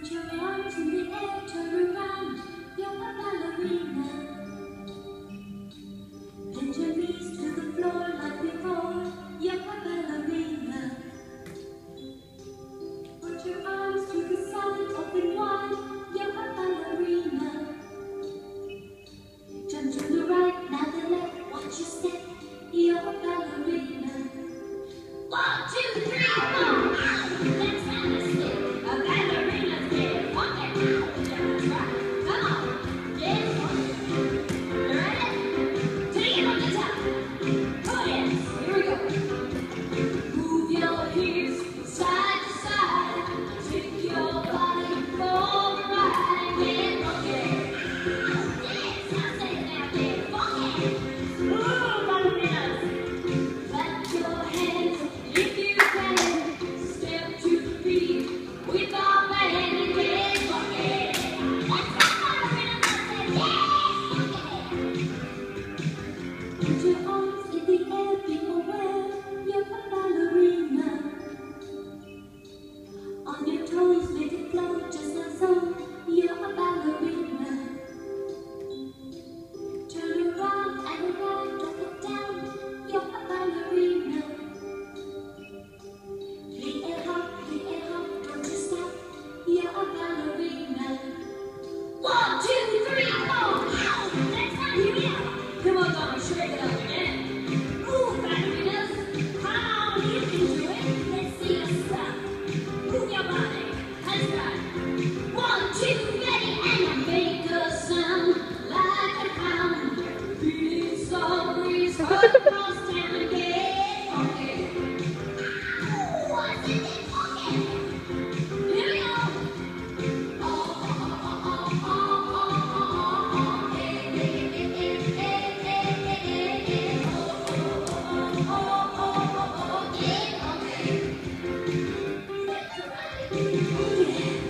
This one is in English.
Put your arms in the air, turn around, you're a ballerina. Bend your knees to the floor like before, you're a ballerina. Put your arms to the side, open wide, you're a ballerina. Jump to the right, now the left, watch your step, you're a ballerina. 1, 2, 3, 4, let's have a step. A ballerina step, walk it out, come on, yes, you ready? Take it on the top. Oh yes, here we go. Move your hips side to side, take your body for the ride, get funky. Yes, I say it now, get funky. Ooh, ballerinas. Clap your hands if you can. Step to the beat with our band and get funky. Let's go, ballerinas. I said yes, funky. Put your arms in the air, be aware, you're a ballerina. On your toes, make it flow just like so, you're a ballerina. Turn around and around, drop it down, you're a ballerina. Play it hard, don't you stop, you're a ballerina. 1, 2, 3, 4, let's not hear it out. Come on, Donna, shake it up again. Ooh, ballerinas, come on, you can do it. Let's see you stop. Move your body, that's right. 1, 2, ready, and make a sound like a hound. Feeling so breeze, cut across town and get funky. Ooh, what's in it funky? Here we go. Oh, oh, oh, oh, oh, oh, oh, hey, hey, hey, hey, hey, hey, hey, oh, oh, oh, oh, oh, oh, get funky. That's right. Ooh, yeah.